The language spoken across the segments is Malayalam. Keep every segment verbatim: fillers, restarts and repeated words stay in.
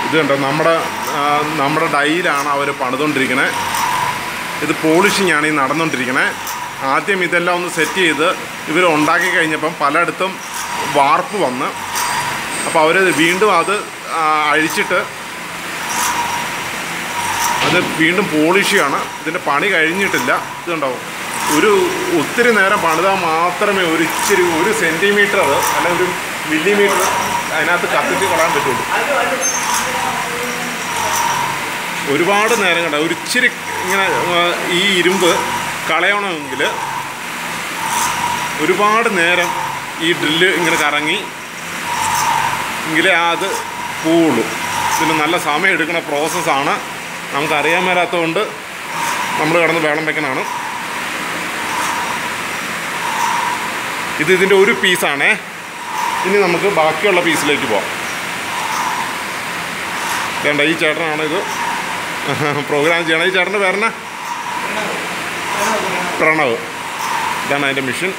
ഇത് കണ്ടോ, നമ്മുടെ നമ്മുടെ ഡൈയിലാണ് അവർ പണിതുകൊണ്ടിരിക്കുന്നത്. ഇത് പോളിഷിംഗ് ആണ് ഈ നടന്നുകൊണ്ടിരിക്കുന്നത്. ആദ്യം ഇതെല്ലാം ഒന്ന് സെറ്റ് ചെയ്ത് ഇവർ ഉണ്ടാക്കി കഴിഞ്ഞപ്പം പലയിടത്തും വാർപ്പ് വന്ന്, അപ്പോൾ അവർ വീണ്ടും അത് അഴിച്ചിട്ട് അത് വീണ്ടും പോളിഷ് ചെയ്യാണ്. ഇതിൻ്റെ പണി കഴിഞ്ഞിട്ടില്ല. ഇത് കണ്ടോ, ഒരു ഒത്തിരി നേരം പണിതാൽ മാത്രമേ ഒരു ഇച്ചിരി ഒരു സെൻറ്റിമീറ്റർ അല്ലെങ്കിൽ ഒരു മില്ലിമീറ്റർ അതിനകത്ത് കത്തിച്ച് കളയാൻ പറ്റുള്ളൂ. ഒരുപാട് നേരം കണ്ട ഒരു ഇച്ചിരി ഇങ്ങനെ ഈ ഇരുമ്പ് കളയണമെങ്കിൽ ഒരുപാട് നേരം ഈ ഡ്രില്ല് ഇങ്ങനെ കറങ്ങി എങ്കിലേ അത് പോവുള്ളൂ. ഇതിന് നല്ല സമയം എടുക്കുന്ന പ്രോസസ്സാണ്. നമുക്കറിയാൻ മേലാത്തതുകൊണ്ട് നമ്മൾ കിടന്ന് വെള്ളം വെക്കണതാണ്. ഇത് ഇതിൻ്റെ ഒരു പീസാണേ. ഇനി നമുക്ക് ബാക്കിയുള്ള പീസിലേക്ക് പോകാം. വേണ്ട, ഈ ചേട്ടനാണ് ഇത് പ്രോഗ്രാം ചെയ്യണം. ഈ ചേട്ടൻ്റെ പേരെന്നാ? പ്രണവ്. ഇതാണ് അതിൻ്റെ മെഷീൻ.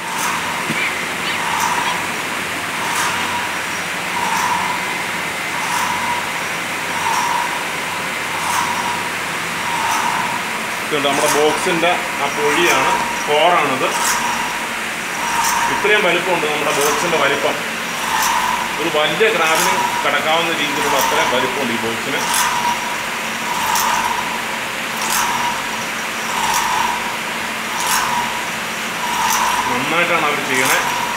ഇതുണ്ട് നമ്മുടെ ബോക്സിൻ്റെ ആ പൊഴിയാണ്, കോറാണിത്. ഇത്രയും വലിപ്പമുണ്ട് നമ്മുടെ ബോക്സിൻ്റെ വലിപ്പം. ഒരു വലിയ ക്രാബിന് കിടക്കാവുന്ന രീതിയിലുള്ള അത്രയും വലിപ്പമുണ്ട് ഈ ബോക്സിന്. നന്നായിട്ടാണ് അവർ ചെയ്യണേ.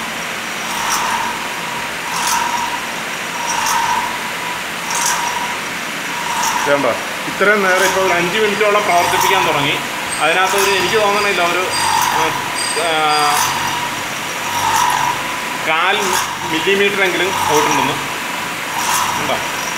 വേണ്ട, ഇത്രയും നേരം ഇപ്പോൾ ഒരു അഞ്ച് മിനിറ്റോളം പ്രവർത്തിപ്പിക്കാൻ തുടങ്ങി. അതിനകത്ത് ഒരു എനിക്ക് തോന്നണില്ല ഒരു കാൽ മില്ലിമീറ്ററെങ്കിലും പോയിട്ടുണ്ടെന്ന്. ഉണ്ടോ?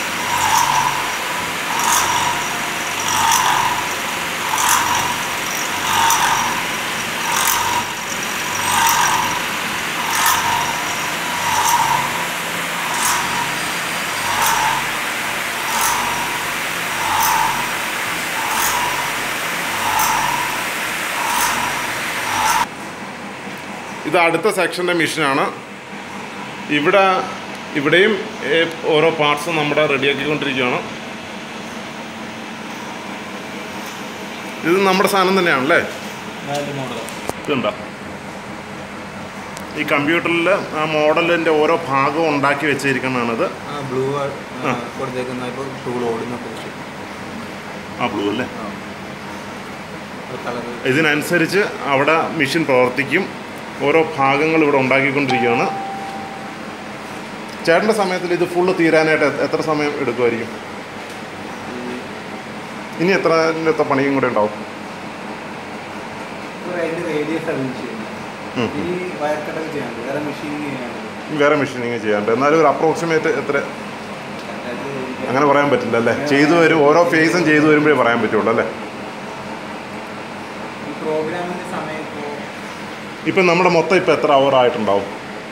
ഇത് അടുത്ത സെക്ഷൻ്റെ മെഷീനാണ്. ഇവിടെ ഇവിടെയും ഓരോ പാർട്സും നമ്മുടെ റെഡിയാക്കിക്കൊണ്ടിരിക്കുകയാണ്. ഇത് നമ്മുടെ സാധനം തന്നെയാണല്ലേ? ഇതുണ്ടോ, ഈ കമ്പ്യൂട്ടറിൽ ആ മോഡലിൻ്റെ ഓരോ ഭാഗവും ഉണ്ടാക്കി വെച്ചിരിക്കുന്നതാണിത്. ആ ബ്ലൂ അല്ലേ? ഇതിനനുസരിച്ച് അവിടെ മെഷീൻ പ്രവർത്തിക്കും. ഓരോ ഭാഗങ്ങൾ ഇവിടെ ഉണ്ടാക്കിക്കൊണ്ടിരിക്കുകയാണ്. ചേട്ടൻ്റെ സമയത്തിൽ ഇത് ഫുള്ള് തീരാനായിട്ട് എത്ര സമയം എടുക്കുമായിരിക്കും? ഇനി എത്ര എത്ര പണിയും കൂടെ ഉണ്ടാവും? വേറെ മെഷീനിങ് ചെയ്യാണ്ട്. എന്നാലും ഒരു അപ്രോക്സിമേറ്റ് എത്ര? അങ്ങനെ പറയാൻ പറ്റില്ല അല്ലേ? ചെയ്തു വരും, ഓരോ ഫേസും ചെയ്തു വരുമ്പോഴേ പറയാൻ പറ്റുള്ളൂ അല്ലേ? ഇപ്പം നമ്മുടെ മൊത്തം ഇപ്പം എത്ര അവർ ആയിട്ടുണ്ടാവും?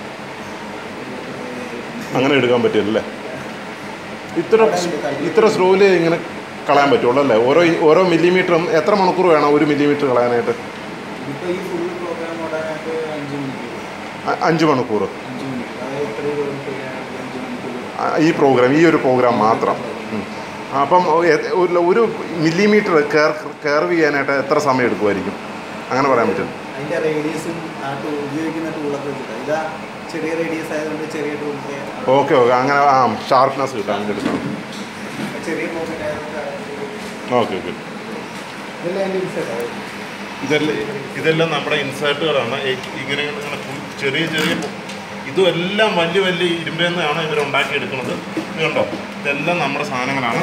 അങ്ങനെ എടുക്കാൻ പറ്റില്ലല്ലേ? ഇത്ര ഇത്ര സ്ലോയില് ഇങ്ങനെ കളയാൻ പറ്റുള്ളൂ അല്ലേ? ഓരോ ഓരോ മില്ലിമീറ്ററും എത്ര മണിക്കൂർ വേണം ഒരു മില്ലിമീറ്റർ കളയാനായിട്ട്? അഞ്ച് മണിക്കൂർ ഈ പ്രോഗ്രാം, ഈ ഒരു പ്രോഗ്രാം മാത്രം. അപ്പം ഒരു മില്ലിമീറ്റർ കർവ് ചെയ്യാനായിട്ട് എത്ര സമയം എടുക്കുമായിരിക്കും? അങ്ങനെ പറയാൻ പറ്റും. ഓക്കെ ഓക്കെ, അങ്ങനെ ആ ഷാർപ്നെസ് കിട്ടാൻ വേണ്ടി എടുക്കണം. Okay okay. ഇതെല്ലാം ഇതെല്ലാം നമ്മുടെ ഇൻസേർട്ടുകളാണ്. ഇങ്ങനെ ഇങ്ങനെ ചെറിയ ചെറിയ ഇതും എല്ലാം വലിയ വലിയ ഇരുമ്പിൽ നിന്നാണ് ഇവർ ഉണ്ടാക്കിയെടുക്കുന്നത്. ഇതുണ്ടോ, ഇതെല്ലാം നമ്മുടെ സാധനങ്ങളാണ്.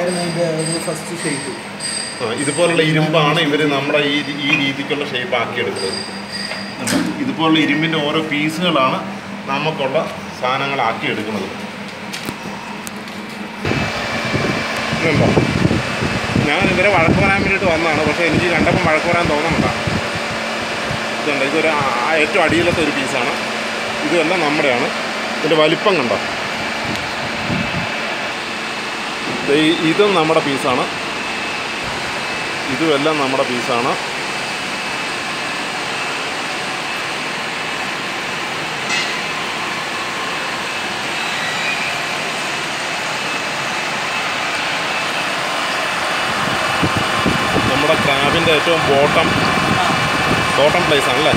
ഇതുപോലുള്ള ഇരുമ്പാണ് ഇവർ നമ്മുടെ ഈ ഈ രീതിക്കുള്ള ഷേപ്പ് ആക്കിയെടുക്കുന്നത്. ഇതുപോലുള്ള ഇരുമ്പിൻ്റെ ഓരോ പീസുകളാണ് നമുക്കുള്ള സാധനങ്ങളാക്കി എടുക്കുന്നത്. ഇതുണ്ടോ, ഞാൻ ഇവരെ വഴക്ക് പറയാൻ വേണ്ടിയിട്ട് വന്നതാണ്. പക്ഷേ എനിക്ക് കണ്ടപ്പം വഴക്ക് പറയാൻ തോന്നുന്നില്ല. ഇതുണ്ട്, ഇതൊരു ഏറ്റവും അടിയിലത്തെ ഒരു പീസാണ്. ഇതെല്ലാം നമ്മുടെയാണ്. ഇതിൻ്റെ വലിപ്പം കണ്ടോ, ഇതും നമ്മുടെ പീസാണ്. ഇതുമെല്ലാം നമ്മുടെ പീസാണ്. സ്ലാബിൻ്റെ ഏറ്റവും ബോട്ടം ബോട്ടം പ്ലേസ് ആണല്ലേ?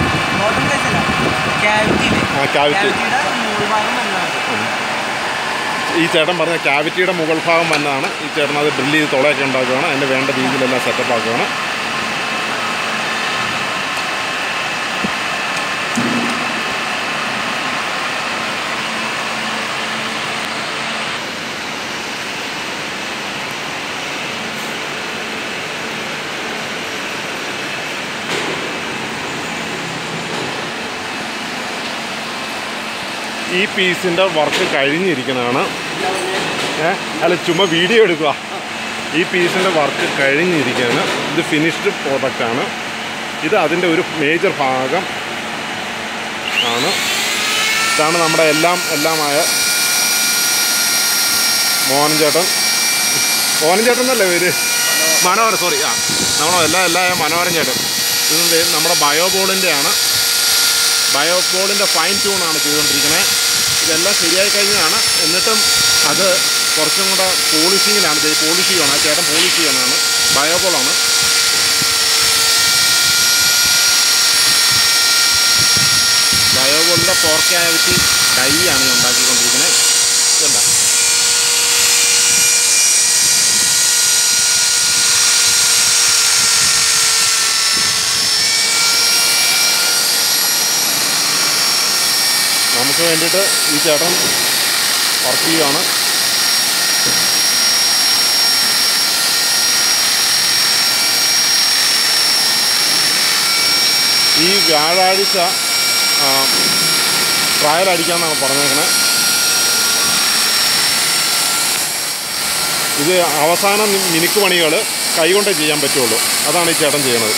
ആ ക്യാവിറ്റി. ഈ ചേട്ടൻ പറഞ്ഞ ക്യാവിറ്റിയുടെ മുകൾ ഭാഗം വന്നതാണ്. ഈ ചേട്ടൻ അത് ഡ്രില്ല് ചെയ്ത് തുളയൊക്കെ ഉണ്ടാക്കുകയാണ്. അതിൻ്റെ വേണ്ട രീതിയിലെല്ലാം സെറ്റപ്പ് ആക്കുകയാണ്. ഈ പീസിൻ്റെ വർക്ക് കഴിഞ്ഞിരിക്കുന്നതാണ്. ഏഹ് അല്ല ചുമ്മാ വീഡിയോ എടുക്കുക. ഈ പീസിൻ്റെ വർക്ക് കഴിഞ്ഞിരിക്കുകയാണ്. ഇത് ഫിനിഷ്ഡ് പ്രോഡക്റ്റാണ്. ഇത് അതിൻ്റെ ഒരു മേജർ ഭാഗം ആണ്. ഇതാണ് നമ്മുടെ എല്ലാം എല്ലാമായ മോഹൻ ചേട്ടൻ. മോഹൻ ചേട്ടൻ എന്നല്ലേ പേര്? മനോഹരൻ, സോറി. ആ നമ്മുടെ എല്ലാ എല്ലാ മനോഹരൻ ചേട്ടൻ. ഇത് നമ്മുടെ ബയോബോളിൻ്റെ ആണ്. ബയോബോളിൻ്റെ ഫൈൻ ട്യൂണാണ് ചെയ്തുകൊണ്ടിരിക്കുന്നത്. ഇതെല്ലാം ശരിയായി കഴിഞ്ഞതാണ്. എന്നിട്ടും അത് കുറച്ചും കൂടെ പോളിഷിങ്ങിലാണ്. ഇത് പോളിഷ് ചെയ്യണം. ആ ചേട്ടൻ പോളിഷ് ചെയ്യാനാണ്. ബയോബോളാണ്. ബയോബോളിൻ്റെ ഫോർ ക്യാവിറ്റി ഡൈ ആണ് ഉണ്ടാക്കിക്കൊണ്ടിരിക്കുന്നത്. ഇതുണ്ട നമുക്ക് വേണ്ടിയിട്ട് ഈ ചേട്ടൻ വർക്ക് ചെയ്യുകയാണ്. ഈ വ്യാഴാഴ്ച ട്രയൽ അടിക്കാമെന്നാണ് പറഞ്ഞേക്കണേ. ഇത് അവസാന മിനുക്ക് പണികൾ കൈകൊണ്ടേ ചെയ്യാൻ പറ്റുള്ളൂ. അതാണ് ഈ ചേട്ടൻ ചെയ്യണത്.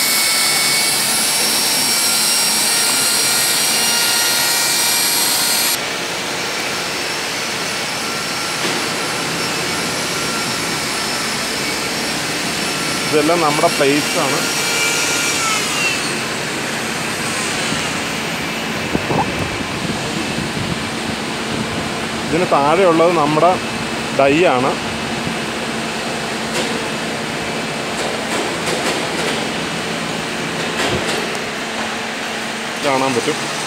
ഇതെല്ലാം നമ്മുടെ പ്ലേറ്റ്സാണ്. ഇതിന് താഴെയുള്ളത് നമ്മുടെ ഡൈ ആണ്. കാണാൻ പറ്റും.